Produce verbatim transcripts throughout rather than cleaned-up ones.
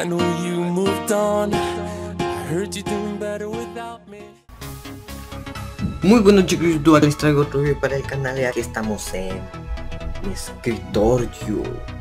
I know you moved on. I heard you doing better without me. Muy buenos chicos, YouTube, les traigo otro video para el canal y aquí estamos en mi escritorio.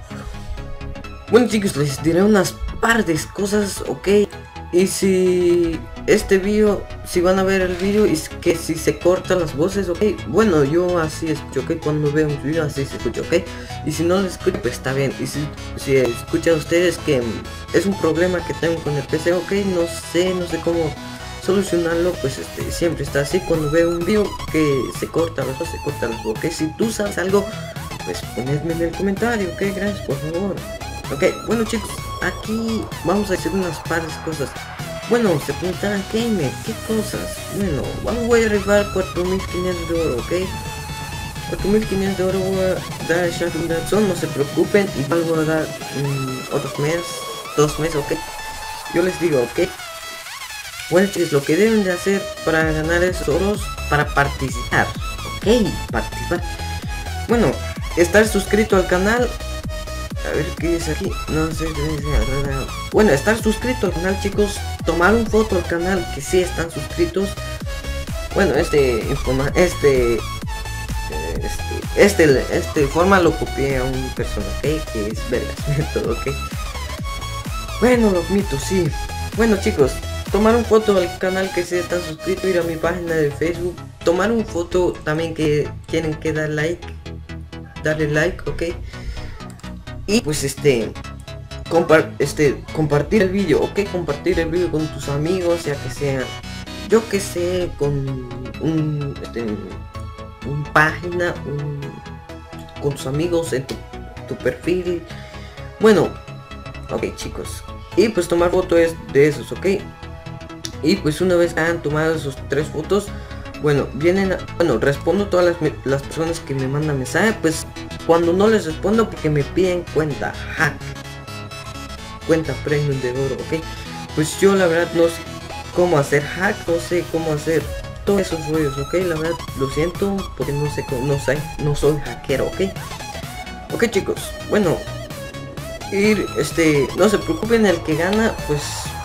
Bueno chicos, les diré unas par de cosas, ok. Y si este video, si van a ver el video, es que si se cortan las voces, ok. Bueno, yo así escucho, ok. Cuando veo un video así se escucha, ok. Y si no lo escucho, pues está bien. Y si, si escuchan ustedes que es un problema que tengo con el P C, ok. No sé, no sé cómo solucionarlo, pues este siempre está así. Cuando veo un video que se corta las voces, se corta las voces, ok. Si tú sabes algo, pues ponedme en el comentario, ok. Gracias, por favor. Ok, bueno chicos, aquí vamos a hacer unas par de cosas. Bueno, se preguntarán, Gamer, ¿qué cosas? Bueno, vamos, voy a arribar cuatro mil quinientos de oro, ok. cuatro mil quinientos de oro voy a dar a Shadow Danson, no se preocupen. Y voy a dar um, otros meses, dos meses, ok. Yo les digo, ok. Bueno chicos, lo que deben de hacer para ganar esos oros, para participar, ok, participar. Bueno, estar suscrito al canal. A ver qué dice aquí, no sé qué dice. Bueno, estar suscrito al canal chicos, tomar un foto al canal que sí están suscritos. Bueno, este informa, este este este este forma lo copié a un persona, ok, que es vergas, todo, ok. Bueno, los mitos, sí. Bueno chicos, tomar un foto al canal que sí están suscritos, ir a mi página de Facebook, tomar un foto también que tienen que dar like, darle like, ok. Y pues este, compar este compartir el vídeo, ok, compartir el vídeo con tus amigos, ya que sea, yo que sé, con un, este, un página, un, con tus amigos en tu, tu perfil. Bueno, ok chicos, y pues tomar fotos de esos, ok. Y pues una vez que han tomado esos tres fotos, bueno, vienen a, bueno, respondo todas las, las personas que me mandan mensaje. Pues cuando no les respondo porque me piden cuenta hack, cuenta premium de oro, ok. Pues yo la verdad no sé cómo hacer hack, no sé cómo hacer todos esos rollos, ok. La verdad lo siento porque no sé cómo, no sé, no soy hackero, ok. Ok chicos, bueno, ir, este, no se preocupen, el que gana, pues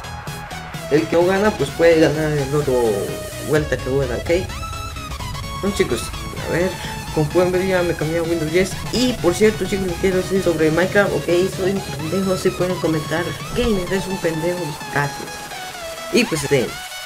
el que no gana pues puede ganar el otro vuelta que vuelva, ok. Bueno chicos, a ver, como pueden ver ya me cambié a Windows diez. Y por cierto chicos, les quiero decir sobre Minecraft, ok, soy un pendejo, si pueden comentar, Gamer es un pendejo, gracias. Y pues este,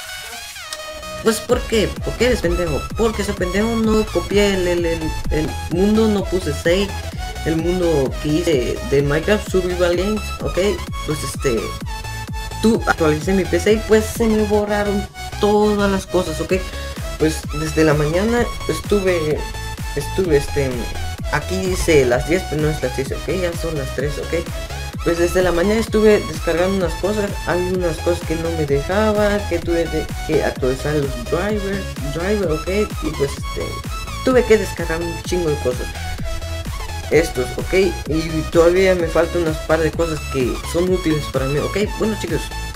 pues ¿por qué? ¿Por qué eres pendejo? Porque ese pendejo no copié el, el, el, el mundo, no puse save, el mundo que hice de Minecraft Survival Games, ok. Pues este, tú actualicé mi P C y pues se me borraron todas las cosas, ok. Pues desde la mañana estuve estuve este aquí dice las diez, pero no es las diez, ok, ya son las tres, ok. Pues desde la mañana estuve descargando unas cosas, hay unas cosas que no me dejaba, que tuve de, que actualizar los drivers, driver, ok. Y pues este tuve que descargar un chingo de cosas estos, ok. Y todavía me faltan unas par de cosas que son útiles para mí, ok. Bueno chicos,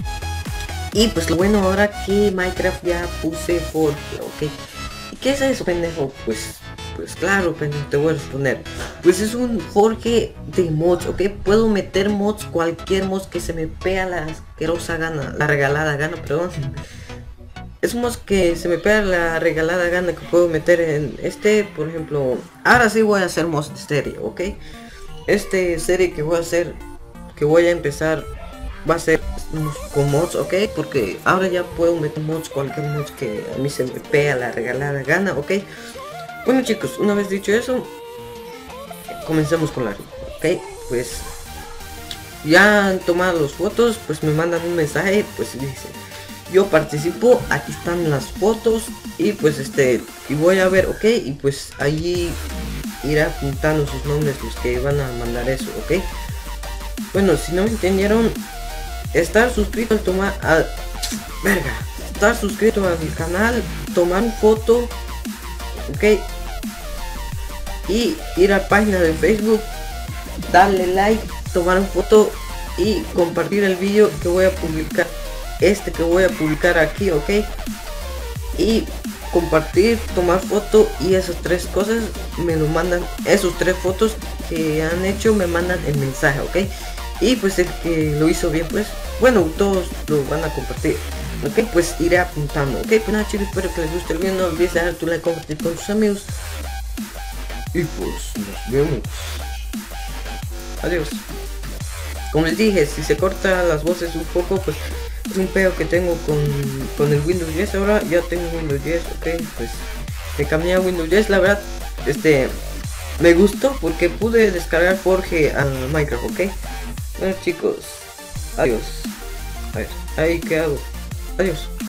y pues lo bueno ahora que Minecraft ya puse Forge, ok. ¿Y qué es eso, pendejo? Pues, pues claro, pendejo, te voy a responder. Pues es un Forge de mods, ok. Puedo meter mods, cualquier mods que se me pega la asquerosa gana, la regalada gana, perdón. Es un mod que se me pega la regalada gana que puedo meter en este, por ejemplo. Ahora sí voy a hacer mods de serie, ok. Este serie que voy a hacer, que voy a empezar, va a ser con mods, ok, porque ahora ya puedo meter mods, cualquier mods que a mí se me pega la regalada gana, ok. Bueno chicos, una vez dicho eso, comencemos con la rima, ok. Pues ya han tomado las fotos, pues me mandan un mensaje, pues dice, yo participo, aquí están las fotos. Y pues este, y voy a ver, ok, y pues allí irá apuntando sus nombres los que van a mandar eso, ok. Bueno, si no me entendieron, estar suscrito al tomar a verga, estar suscrito a mi canal, tomar foto, ok, y ir a la página de Facebook, darle like, tomar una foto y compartir el vídeo que voy a publicar, este que voy a publicar aquí, ok. Y compartir, tomar foto y esas tres cosas me lo mandan, esos tres fotos que han hecho me mandan el mensaje, ok. Y pues el que lo hizo bien, pues bueno, todos lo van a compartir. Ok, pues iré apuntando. Ok, pues nada chicos, espero que les guste el video. No olvides dejar tu like, compartir con tus amigos. Y pues nos vemos. Adiós. Como les dije, si se cortan las voces un poco, pues es un pedo que tengo con, con el Windows diez. Ahora ya tengo Windows diez, ok, pues me cambié a Windows diez. La verdad, este, me gustó porque pude descargar Forge a Minecraft, ok. Bueno chicos, adiós. A ver, ahí qué hago. Adiós.